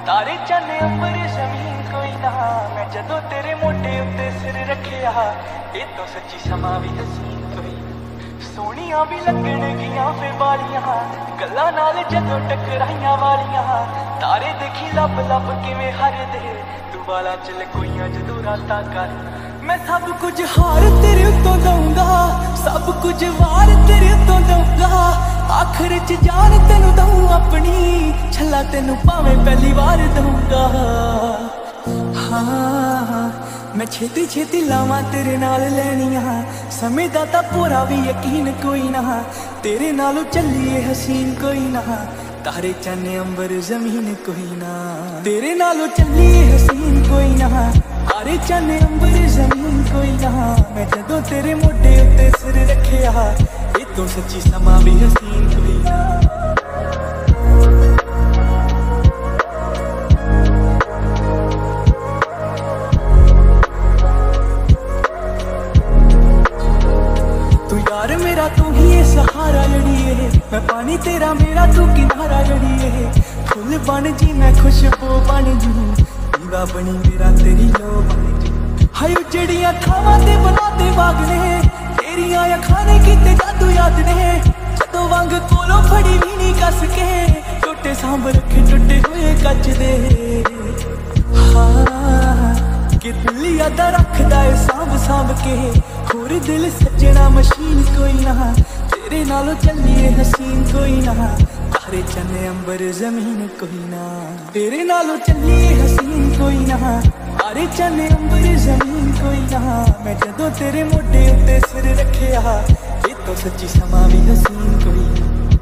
तारे चन अंबर जमीन कोई ना। मैं जदों तेरे मोटे उत्ते सिर रखिया, ये तो सच्ची समा भी हसीन कोई। सोहणियां भी लगण गियां फिर बालियां, गल्लां नाल जदों टकराइयां वालियां। तारे देखी लब लब किवें हरदे, तू वाला चल कोइयां जदों रातां कर। मैं सब कुछ हार तेरे उत्तों दूंगा, सब कुछ वार तेरे उत्तों दूंगा। आखिर च जान तेनू दूं अपनी, छला तेनू भावें पहली बार दूंगा। हाँ मैं छेती छेती लावां तेरे नाल लैनियां, समय दा तां पूरा भी यकीन कोई ना। तेरे नालों चलिए हसीन कोई ना, तारे चन अंबर जमीन कोई ना। तेरे नालों चलिए हसीन कोई ना, तारे चन अंबर जमीन कोई ना। मैं जदों तेरे मोटे उत्ते सिर रखिया, ये तो सच्ची समा भी हसीन कोई ना। तू यार मेरा तू ही है सहारा जड़िए, मैं पानी तेरा मेरा तू किनारा जड़िए। फुल बन जी मैं खुशबू बन जू, दीवा बनी मेरा तेरी लो बन जू। हाय उजड़ियां खावां ते बनाते बाग ने, तेरियां अखां ने कीते जादू याद ने। जदों वंग कोलों फड़ी भी नहीं कस के, टोटे सांभ रखे टुटे हुए कच दे। हाँ कि दिल याद रखदा है सांभ सांभ के, होर दिल सजना मशीन कोई ना। तेरे नालों चलिए हसीन कोई ना, तारे चन अंबर जमीन कोई ना। तेरे नालों चलिए हसीन कोई ना, तारे चन अंबर जमीन कोई ना। मैं जदों तेरे मोटे उत्ते सिर रखिया, ये तो सच्ची समा भी हसीन कोई ना।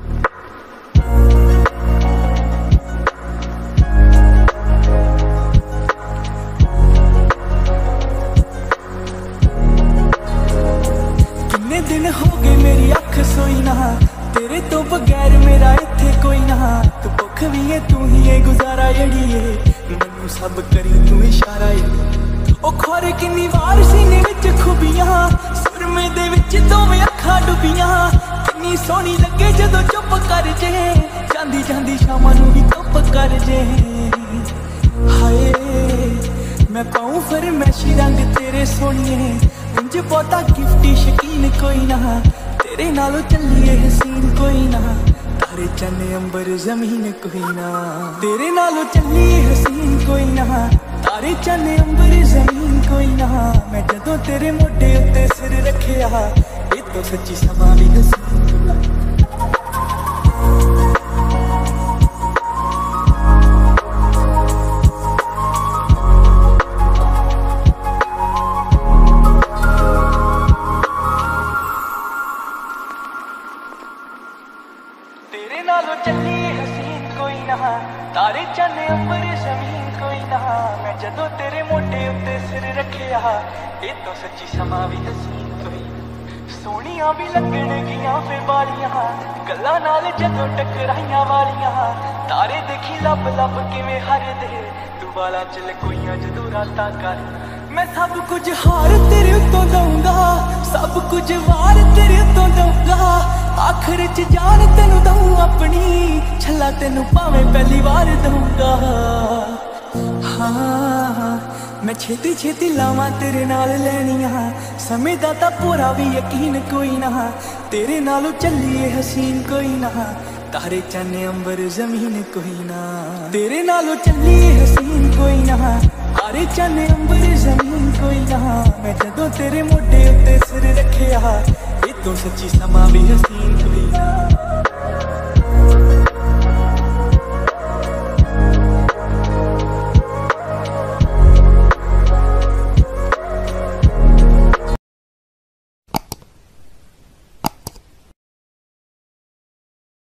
दिन हो गए मेरी अख सोई ना, तेरे तो बगैर मेरा इत्थे कोई ना। तू भुख भी है तू ही है गुजारा जड़िए, मैनू सब करी तू इशारा जड़िए। ओ खोरे किन्नी वार सीने विच खुबियां, सुरमे दे विच दोवें अखां डुबियां। किन्नी सोहनी लगे जदों चुप कर जे, जांदी जांदी शामां नूं भी धुप कर जे। हाय मैं पाऊं फरमैशी रंग तेरे सोहणिए, उंज बहुता गिफ्टी शकीन कोई ना। तेरे नालों चलिए हसीन कोई ना, तारे चन अंबर जमीन कोई ना। तेरे नालों चलिए हसीन कोई ना, तारे चन अंबर जमीन कोई ना। मैं जदों तेरे मोटे उत्ते सिर रखिया, ये तो सच्ची समा भी हसीन कोई ना। तेरे नालों चलिए हसीन कोई ना, तारे चन अंबर जमीन कोई ना। मैं जदों तेरे मोटे उत्ते सिर रखिया, ये तो सच्ची समा भी हसीन कोई। सोहणियां भी लगण गियां फिर बालियां, गल्लां नाल जदों टकराइयां वालियां। तारे देखी लब लब किवें हरदे, तू वाला चल कोइयां जदों रातां कर। मैं सब कुछ हार तेरे उत्तों दूंगा, सब कुछ वार तेरे उत्तों दूंगा। आखिर च जान तेनू दूं अपनी, छला तेनू भावें पहली बार दूंगा। हाँ मैं छेती छेती लावां तेरे नाल लैनियां, समय दा तां पूरा भी यकीन कोई ना। तेरे नालों चलिए हसीन कोई ना, तारे चन अंबर जमीन कोई ना। तेरे नालों चलिए हसीन कोई ना, तारे चन अंबर जमीन कोई ना। मैं जदों तेरे मोटे उत्ते सिर रखिया, ये तो सच्ची समा भी हसीन कोई ना।